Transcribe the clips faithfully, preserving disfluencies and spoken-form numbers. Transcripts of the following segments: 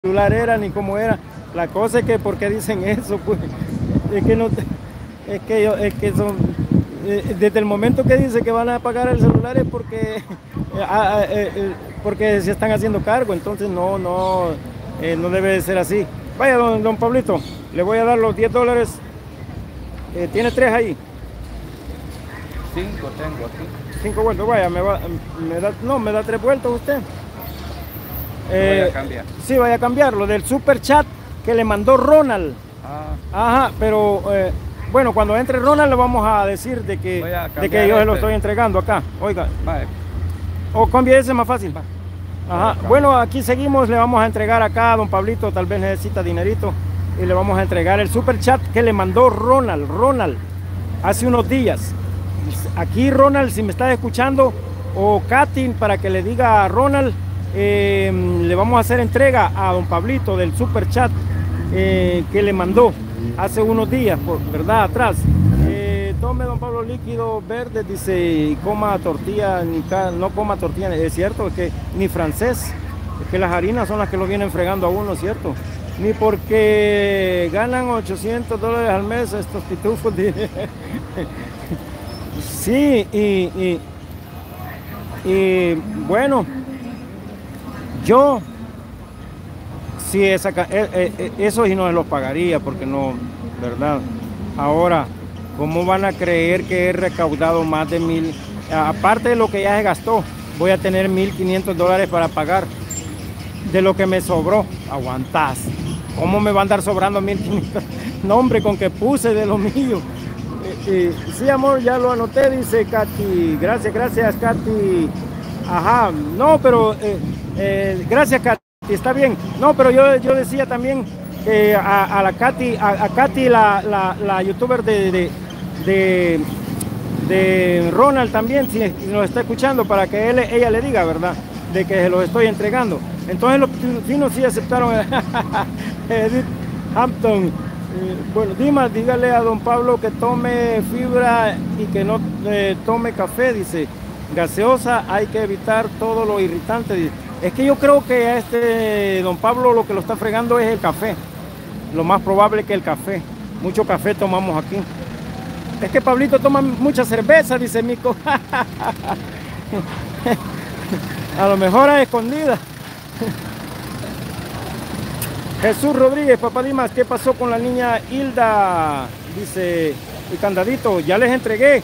celular era ni cómo era. La cosa es que, ¿por qué dicen eso? Pues es que no, es que yo, es que son, eh, desde el momento que dice que van a apagar el celular es porque, eh, ah, eh, eh, porque se están haciendo cargo, entonces no, no, eh, no debe de ser así. Vaya, don, don Pablito, le voy a dar los diez dólares. Eh, ¿tiene tres ahí? Cinco tengo aquí. Cinco vueltos, vaya, me va, me da, no, me da tres vueltos usted. Eh, voy a Eh, cambiar. sí, vaya a cambiarlo, del super chat que le mandó Ronald. Ah, Ajá, pero eh, bueno, cuando entre Ronald le vamos a decir de que, Voy a de que cambiar yo se lo este. estoy entregando acá. Oiga, vale. o cambie ese más fácil. Ajá, bueno, aquí seguimos, le vamos a entregar acá a don Pablito, tal vez necesita dinerito, y le vamos a entregar el super chat que le mandó Ronald, Ronald, hace unos días. Aquí Ronald, si me estás escuchando, o Katy, para que le diga a Ronald, eh, le vamos a hacer entrega a don Pablito del super chat eh, que le mandó hace unos días, por verdad, atrás. Eh, tome don Pablo líquido verde, dice, y coma tortilla, ni ca, no coma tortilla, es cierto, es que ni francés, es que las harinas son las que lo vienen fregando a uno, ¿cierto? Ni porque ganan ochocientos dólares al mes estos pitufos. Sí, y, y, y bueno, yo, sí, esa, eh, eh, eso sí no los pagaría, porque no, ¿verdad? Ahora, ¿cómo van a creer que he recaudado más de mil? Aparte de lo que ya se gastó, voy a tener mil quinientos dólares para pagar de lo que me sobró. Aguantás. ¿Cómo me va a andar sobrando mil quinientos? No, hombre, con que puse de lo mío. Eh, eh, sí, amor, ya lo anoté, dice Katy. Gracias, gracias, Katy. Ajá, no, pero eh, eh, gracias, Katy, está bien. No, pero yo, yo decía también que a, a la Katy, a, a Katy, la, la, la youtuber de, de, de, de Ronald también, si nos está escuchando, para que él, ella le diga, ¿verdad? De que se los estoy entregando. Entonces los finos sí aceptaron. Edith Hampton. Eh, bueno, Dimas, dígale a don Pablo que tome fibra y que no eh, tome café, dice. Gaseosa, hay que evitar todo lo irritante. Dice. Es que yo creo que a este don Pablo lo que lo está fregando es el café. Lo más probable que el café. Mucho café tomamos aquí. Es que Pablito toma mucha cerveza, dice Mico. A lo mejor a escondidas. Jesús Rodríguez, papá Dimas, ¿qué pasó con la niña Hilda? Dice, y candadito, ya les entregué.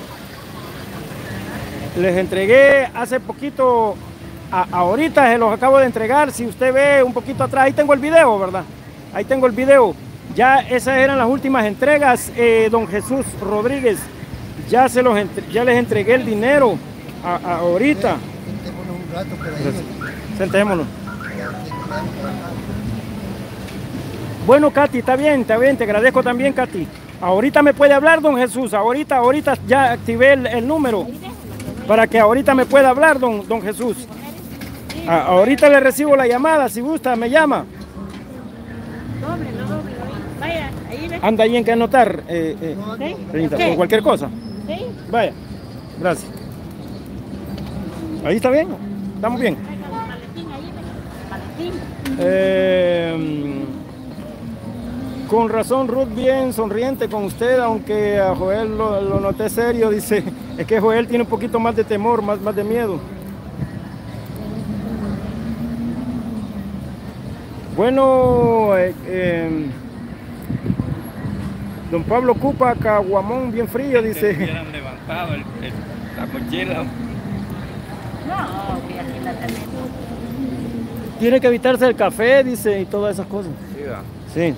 Les entregué hace poquito, a, ahorita se los acabo de entregar. Si usted ve un poquito atrás, ahí tengo el video, ¿verdad? Ahí tengo el video. Ya esas eran las últimas entregas, eh, don Jesús Rodríguez. Ya, se los ya les entregué el dinero a, a, ahorita. Sentémonos un rato por ahí. Sentémonos. Bueno, Katy, está bien, está bien, te agradezco también, Katy. Ahorita me puede hablar, don Jesús, ahorita, ahorita ya activé el, el número para que ahorita me pueda hablar, don, don Jesús. A, ahorita le recibo la llamada, si gusta, me llama. Doble, no doble, vaya, ahí le... Anda ahí en que anotar, eh, eh, ¿Sí? Renita, ¿Qué? o cualquier cosa. ¿Sí? Vaya, gracias. Ahí está bien, estamos bien. Maletín ahí, maletín. Eh, con razón Ruth bien sonriente con usted, aunque a Joel lo, lo noté serio, dice, es que Joel tiene un poquito más de temor, más, más de miedo. Bueno, eh, eh, don Pablo Cupa, caguamón bien frío, dice. Que hubieran levantado el, el, la mochila. No, que aquí la tenemos. Tiene que evitarse el café, dice, y todas esas cosas. Sí, va. Sí.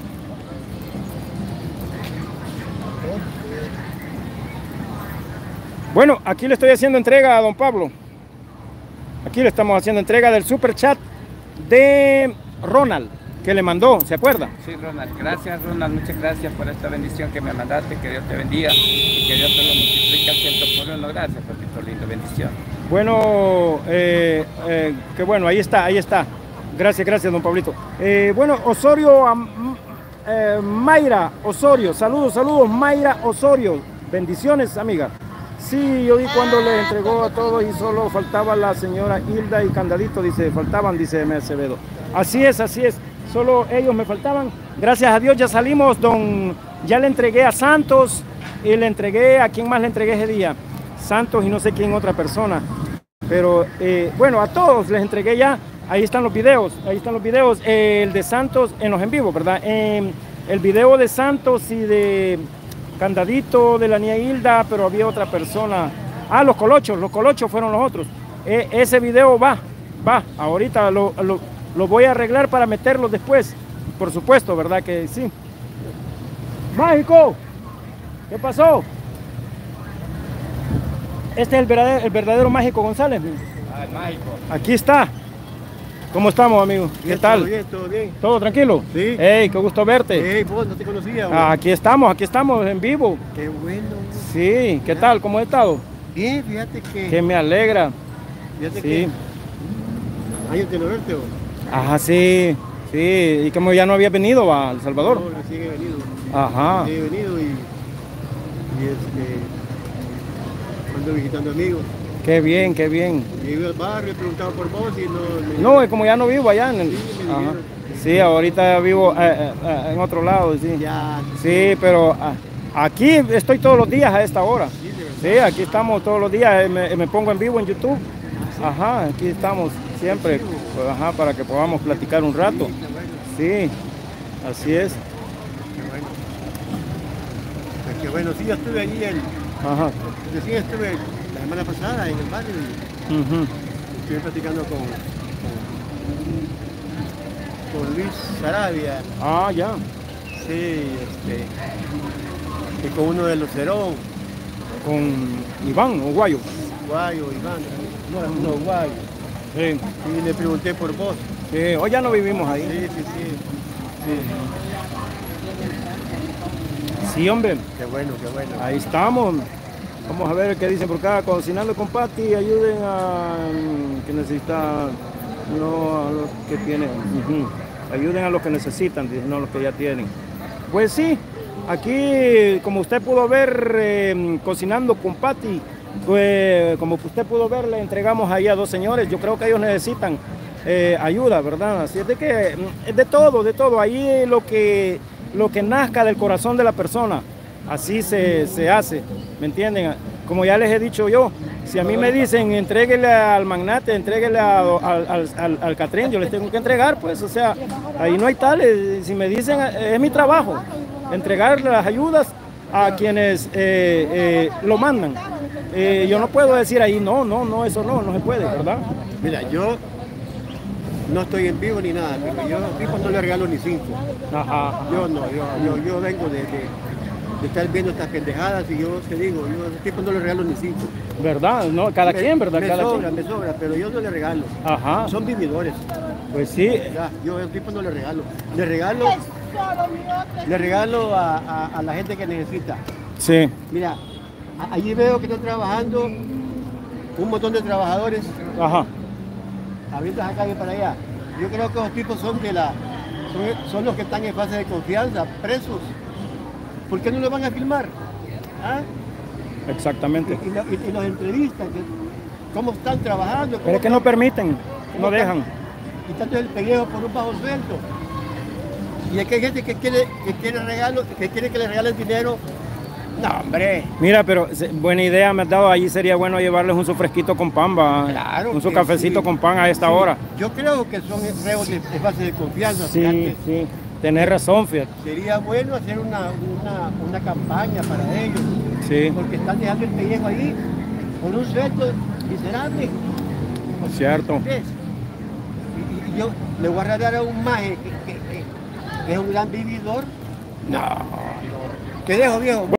Bueno, aquí le estoy haciendo entrega a don Pablo. Aquí le estamos haciendo entrega del super chat de Ronald, que le mandó, ¿se acuerda? Sí, Ronald. Gracias, Ronald. Muchas gracias por esta bendición que me mandaste. Que Dios te bendiga y que Dios te lo multiplique al ciento por uno. Gracias, papito lindo. Bendición. Bueno, eh, eh, que bueno, ahí está, ahí está. Gracias, gracias, don Pablito. Eh, bueno, Osorio, um, eh, Mayra Osorio, saludos, saludos, Mayra Osorio. Bendiciones, amiga. Sí, yo vi cuando le entregó a todos y solo faltaba la señora Hilda y Candadito, dice, faltaban, dice M. Acevedo. Así es, así es, solo ellos me faltaban. Gracias a Dios ya salimos, don, ya le entregué a Santos y le entregué, ¿a quién más le entregué ese día? Santos y no sé quién otra persona. Pero eh, bueno, a todos les entregué ya, ahí están los videos, ahí están los videos, eh, el de Santos en los en vivo, ¿verdad? Eh, el video de Santos y de Candadito, de la niña Hilda, pero había otra persona. Ah, los colochos, los colochos fueron los otros. Eh, ese video va, va, ahorita lo, lo, lo voy a arreglar para meterlo después, por supuesto, ¿verdad que sí? Mágico, ¿qué pasó? Este es el verdadero, el verdadero Mágico González. Ah, el mágico. Aquí está. ¿Cómo estamos, amigo? ¿Qué Bien, tal? Todo bien, todo bien. ¿Todo tranquilo? Sí. Hey, qué gusto verte. Ey, vos no te conocía, vos. Ah, aquí estamos, aquí estamos en vivo. Qué bueno. Sí, ¿qué tal? ¿Cómo has estado? Bien, fíjate que... Que me alegra. Fíjate Sí. que... Años de no verte, vos. Ajá, sí, sí. Y como ya no había venido va, a El Salvador. No, recién he venido. Ajá. Recién he venido y... Y este... Ando visitando amigos. Qué bien, qué bien. He ido al barrio, he preguntado por vos y no... me- No, y como ya no vivo allá en el... Sí, me Ajá. dijeron. Sí, ahorita vivo eh, eh, en otro lado, sí. Ya... Sí, pero ah, aquí estoy todos los días a esta hora. Sí, de verdad. Sí, aquí estamos todos los días, eh, me, me pongo en vivo en YouTube. Ajá, aquí estamos siempre, pues, ajá, para que podamos platicar un rato. Sí, qué bueno, Sí, así es. qué bueno. Pues qué bueno, sí, yo estuve allí el... Ajá. Recién estuve la semana pasada en el barrio y Ujú. estuve platicando con, con, con Luis Sarabia, Ah, ya. sí, este, y con uno de los Cerón, Con Iván, Uguayo. Guayo, Iván, no, no, Guayo, Sí. y le pregunté por vos. Sí, hoy ya no vivimos Sí, ahí. sí, sí, Sí, hombre. qué bueno, qué bueno. Ahí estamos. Vamos a ver qué dicen por acá. Cocinando con Pati, ayuden a mm, que necesitan, no a los que tienen. Ujú. Ayuden a los que necesitan, dicen, no a los que ya tienen. Pues sí, aquí, como usted pudo ver, eh, cocinando con Pati, pues como usted pudo ver, le entregamos ahí a dos señores. Yo creo que ellos necesitan eh, ayuda, ¿verdad? Así es de que, mm, de todo, de todo. Ahí lo que, lo que nazca del corazón de la persona. Así se, se hace, ¿me entienden? Como ya les he dicho yo, si a mí me dicen entréguele al magnate, entréguele a- al, al, al, al Catrín, yo les tengo que entregar, pues, o sea, ahí no hay tales. Si me dicen, eh, es mi trabajo, entregar las ayudas a quienes eh, eh, lo mandan. Eh, yo no puedo decir ahí, no, no, no, eso no, no se puede, ¿verdad? Mira, yo no estoy en vivo ni nada, pero yo a los tipos no les regalo ni cinco. Ajá. Yo no, yo, yo, yo vengo de, de- de estar viendo estas pendejadas y yo te digo, yo a los tipos no les regalo ni cinco. ¿Verdad? No, cada Me- quien, ¿verdad? Me Cada sobra, quien. me sobra, pero yo no les regalo. Ajá, Son vividores. pues sí, Ya, yo a los tipos no les regalo. Les regalo, les regalo a, a- a la gente que necesita. sí, Mira, a- allí veo que están trabajando un montón de trabajadores ajá. abriendo esa calle para allá. Yo creo que los tipos son de la son, son los que están en fase de confianza, presos. ¿Por qué no los van a filmar? ¿Ah? Exactamente. Y, y lo- y- y los entrevistan, que- cómo están trabajando, Pero cómo es que no permiten, ¿Cómo no están? dejan. y tanto el pellejo por un bajo sueldo. Y es que hay gente que quiere, que quiere regalo, que quiere que le regalen dinero. No, hombre. Mira, pero se- buena idea me has dado. Allí sería bueno llevarles un su fresquito con pan, va. Claro Un su que cafecito sí. con pan a esta Sí, hora. Yo creo que son reos de, de fase de confianza. Sí, fíjate. sí. Tenés razón, fíjate. Sería bueno hacer una, una, una campaña para ellos. Sí, Porque están dejando el pellejo ahí con un sueldo miserable. cierto. ¿Ves? Y, y- y yo le voy a regalar a un maje que, que- que- que es un gran vividor. No. Te dejo, viejo.